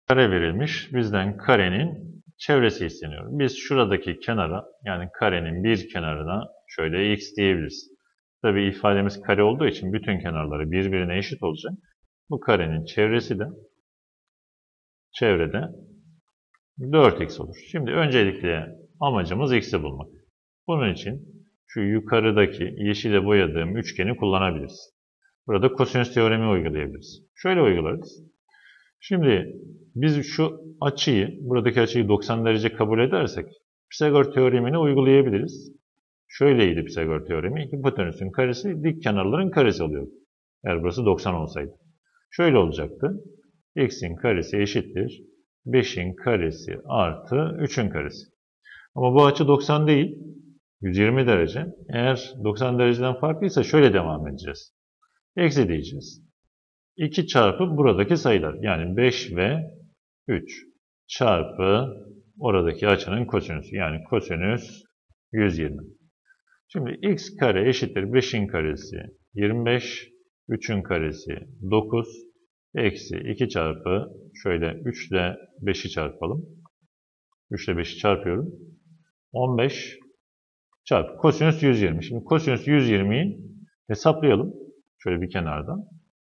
Kare verilmiş. Bizden karenin çevresi isteniyor. Biz şuradaki kenara, yani karenin bir kenarına şöyle x diyebiliriz. Tabii ifademiz kare olduğu için bütün kenarları birbirine eşit olacak. Bu karenin çevresi de çevrede 4x olur. Şimdi öncelikle amacımız x'i bulmak. Bunun için şu yukarıdaki yeşile boyadığım üçgeni kullanabiliriz. Burada kosinüs teoremi uygulayabiliriz. Şöyle uygularız. Şimdi biz şu açıyı, buradaki açıyı 90 derece kabul edersek Pisagor teoremini uygulayabiliriz. Şöyleydi Pisagor teoremi. Hipotenüsün karesi dik kenarların karesi oluyor. Eğer burası 90 olsaydı. Şöyle olacaktı. X'in karesi eşittir 5'in karesi artı 3'ün karesi. Ama bu açı 90 değil. 120 derece. Eğer 90 dereceden farklıysa şöyle devam edeceğiz. Eksi diyeceğiz. 2 çarpı buradaki sayılar. Yani 5 ve 3 çarpı oradaki açının kosinüsü. Yani kosinüs 120. Şimdi x kare eşittir 5'in karesi 25, 3'ün karesi 9, eksi 2 çarpı şöyle 3 ile 5'i çarpalım. 3 ile 5'i çarpıyorum. 15 çarpı kosinüs 120. Şimdi kosinüs 120'yi hesaplayalım. Şöyle bir kenardan.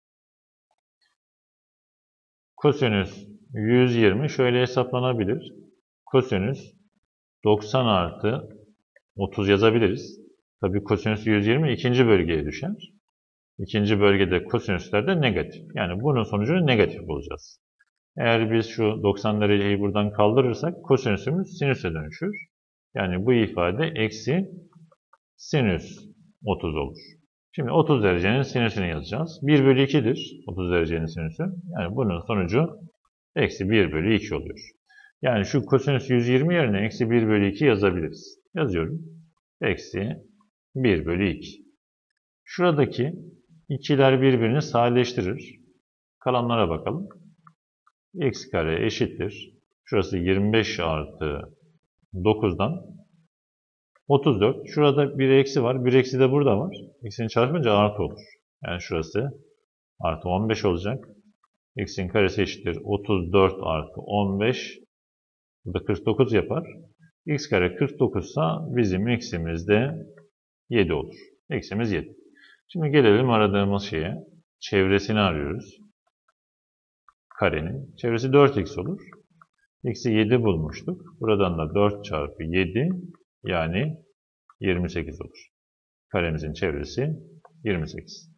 Kosinüs 120 şöyle hesaplanabilir. Kosinüs 90 artı 30 yazabiliriz. Tabii kosinüs 120 ikinci bölgeye düşer. İkinci bölgede kosinüsler de negatif. Yani bunun sonucunu negatif bulacağız. Eğer biz şu 90 dereceyi buradan kaldırırsak kosinüsümüz sinüse dönüşür. Yani bu ifade eksi sinüs 30 olur. Şimdi 30 derecenin sinüsünü yazacağız. 1 bölü 2'dir 30 derecenin sinüsü. Yani bunun sonucu eksi 1 bölü 2 oluyor. Yani şu kosinüs 120 yerine eksi 1 bölü 2 yazabiliriz. Yazıyorum. Eksi 1 bölü 2. Şuradaki ikiler birbirini sadeleştirir. Kalanlara bakalım. X kare eşittir. Şurası 25 artı 9'dan 34. Şurada bir eksi var. Bir eksi de burada var. X'ini çarpınca artı olur. Yani şurası artı 15 olacak. X'in karesi eşittir 34 artı 15. Burada 49 yapar. X kare 49 ise bizim x'imiz de 7 olur. X'imiz 7. Şimdi gelelim aradığımız şeye. Çevresini arıyoruz. Karenin. Çevresi 4x olur. X'i 7 bulmuştuk. Buradan da 4 çarpı 7 yani 28 olur. Karemizin çevresi 28.